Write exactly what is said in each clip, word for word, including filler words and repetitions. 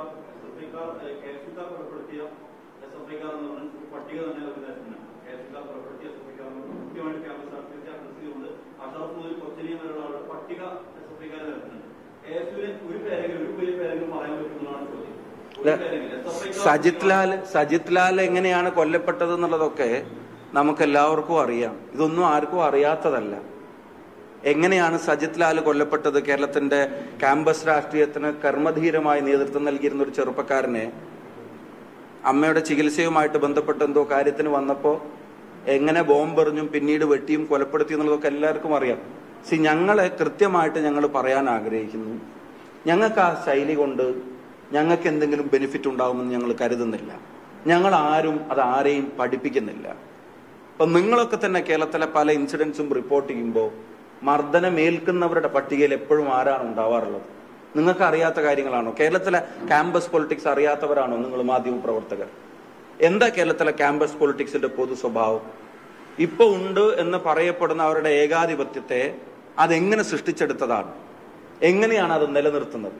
പട്ടിക തന്നെ കൃത്യമായിട്ട് ക്യാമ്പസ് കൊണ്ട് അഷറഫ് കൊച്ചിനിയും വരെയുള്ള പട്ടിക എസ് എഫ് ഐക്കാർ നിരത്തുന്നുണ്ട്. എസിലെ ഒരു പേരെങ്കിലും ഒരു വലിയ പേരെങ്കിലും പറയാൻ പറ്റുന്നതാണ് ചോദ്യം. സജിത് ലാൽ സജിത് ലാൽ എങ്ങനെയാണ് കൊല്ലപ്പെട്ടത് എന്നുള്ളതൊക്കെ നമുക്ക് എല്ലാവർക്കും അറിയാം. ഇതൊന്നും ആർക്കും അറിയാത്തതല്ല. എങ്ങനെയാണ് സജിത് ലാൽ കൊല്ലപ്പെട്ടത്? കേരളത്തിന്റെ ക്യാമ്പസ് രാഷ്ട്രീയത്തിന് കർമ്മധീരമായി നേതൃത്വം നൽകിയിരുന്ന ഒരു ചെറുപ്പക്കാരനെ അമ്മയുടെ ചികിത്സയുമായിട്ട് ബന്ധപ്പെട്ട എന്തോ കാര്യത്തിന് വന്നപ്പോ എങ്ങനെ ബോംബെറിഞ്ഞും പിന്നീട് വെട്ടിയും കൊലപ്പെടുത്തി എന്നുള്ളതൊക്കെ എല്ലാവർക്കും അറിയാം. സി ഞങ്ങളെ കൃത്യമായിട്ട് ഞങ്ങൾ പറയാൻ ആഗ്രഹിക്കുന്നു, ഞങ്ങൾക്ക് ആ ശൈലി കൊണ്ട് ഞങ്ങൾക്ക് എന്തെങ്കിലും ബെനിഫിറ്റ് ഉണ്ടാകുമെന്ന് ഞങ്ങൾ കരുതുന്നില്ല. ഞങ്ങൾ ആരും അത് ആരെയും പഠിപ്പിക്കുന്നില്ല. അപ്പൊ നിങ്ങളൊക്കെ തന്നെ കേരളത്തിലെ പല ഇൻസിഡൻസും റിപ്പോർട്ട് ചെയ്യുമ്പോൾ മർദ്ദനമേൽക്കുന്നവരുടെ പട്ടികയിൽ എപ്പോഴും ആരാണ് ഉണ്ടാവാറുള്ളത്? നിങ്ങൾക്ക് അറിയാത്ത കാര്യങ്ങളാണോ? കേരളത്തിലെ ക്യാമ്പസ് പൊളിറ്റിക്സ് അറിയാത്തവരാണോ നിങ്ങൾ മാധ്യമ പ്രവർത്തകർ? എന്താ കേരളത്തിലെ ക്യാമ്പസ് പൊളിറ്റിക്സിന്റെ പൊതു സ്വഭാവം? ഇപ്പൊ ഉണ്ട് എന്ന് പറയപ്പെടുന്ന അവരുടെ ഏകാധിപത്യത്തെ അതെങ്ങനെ സൃഷ്ടിച്ചെടുത്തതാണ്? എങ്ങനെയാണ് അത് നിലനിർത്തുന്നത്?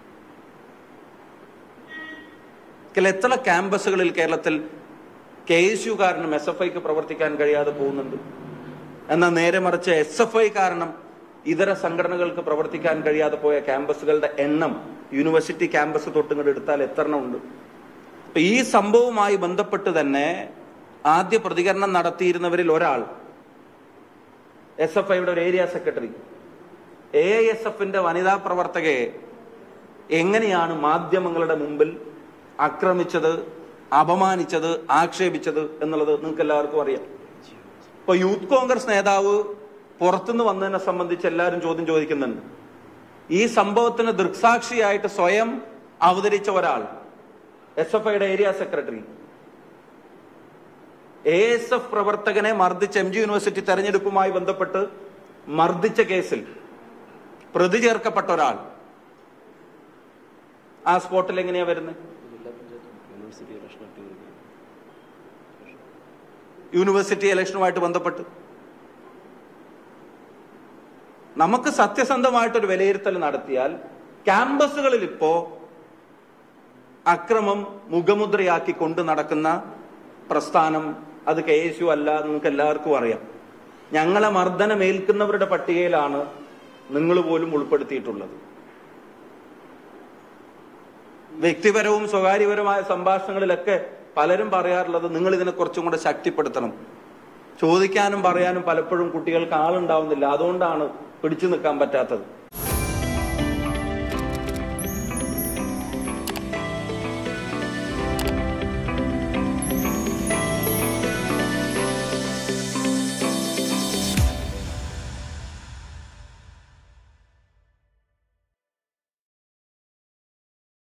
എത്ര ക്യാമ്പസുകളിൽ കേരളത്തിൽ കെ എസ് യു കാരണം എസ് എഫ് ഐക്ക് പ്രവർത്തിക്കാൻ കഴിയാതെ പോകുന്നുണ്ട്. എന്നാൽ നേരെ മറിച്ച് എസ് എഫ് ഐ കാരണം ഇതര സംഘടനകൾക്ക് പ്രവർത്തിക്കാൻ കഴിയാതെ പോയ ക്യാമ്പസുകളുടെ എണ്ണം യൂണിവേഴ്സിറ്റി ക്യാമ്പസ് തൊട്ടുങ്ങോട്ട് എടുത്താൽ എത്ര എണ്ണം ഉണ്ട്? അപ്പൊ ഈ സംഭവവുമായി ബന്ധപ്പെട്ട് തന്നെ ആദ്യ പ്രതികരണം നടത്തിയിരുന്നവരിൽ ഒരാൾ എസ് എഫ് ഐയുടെ ഒരു area secretary, A I S എഫിന്റെ വനിതാ പ്രവർത്തകയെ എങ്ങനെയാണ് മാധ്യമങ്ങളുടെ മുമ്പിൽ ആക്രമിച്ചത്, അപമാനിച്ചത്, ആക്ഷേപിച്ചത് എന്നുള്ളത് നിങ്ങൾക്ക് എല്ലാവർക്കും അറിയാം. ഇപ്പൊ യൂത്ത് കോൺഗ്രസ് നേതാവ് പുറത്തുനിന്ന് വന്നതിനെ സംബന്ധിച്ച് എല്ലാവരും ചോദ്യം ചോദിക്കുന്നുണ്ട്. ഈ സംഭവത്തിന് ദൃക്സാക്ഷിയായിട്ട് സ്വയം അവതരിച്ച ഒരാൾ എസ് എഫ് ഐയുടെ area secretary, A S F പ്രവർത്തകനെ മർദ്ദിച്ച എം ജി യൂണിവേഴ്സിറ്റി തെരഞ്ഞെടുപ്പുമായി ബന്ധപ്പെട്ട് മർദ്ദിച്ച കേസിൽ പ്രതി ചേർക്കപ്പെട്ട ഒരാൾ ആ സ്പോട്ടിൽ എങ്ങനെയാ വരുന്നത്? യൂണിവേഴ്സിറ്റി ഇലക്ഷനുമായിട്ട് ബന്ധപ്പെട്ട് നമുക്ക് സത്യസന്ധമായിട്ടൊരു വിലയിരുത്തൽ നടത്തിയാൽ ക്യാമ്പസുകളിൽ ഇപ്പോ അക്രമം മുഖമുദ്രയാക്കി കൊണ്ട് നടക്കുന്ന പ്രസ്ഥാനം അത് കെ എസ് യു അല്ല. നിങ്ങൾക്ക് എല്ലാവർക്കും അറിയാം. ഞങ്ങളെ മർദ്ദനമേൽക്കുന്നവരുടെ പട്ടികയിലാണ് നിങ്ങൾ പോലും ഉൾപ്പെടുത്തിയിട്ടുള്ളത്. വ്യക്തിപരവും സ്വകാര്യപരമായ സംഭാഷണങ്ങളിലൊക്കെ പലരും പറയാറുള്ളത് നിങ്ങൾ ഇതിനെ കുറച്ചും കൂടെ ശക്തിപ്പെടുത്തണം. ചോദിക്കാനും പറയാനും പലപ്പോഴും കുട്ടികൾക്ക് ആളുണ്ടാവുന്നില്ല, അതുകൊണ്ടാണ് പിടിച്ചു നിൽക്കാൻ പറ്റാത്തത്.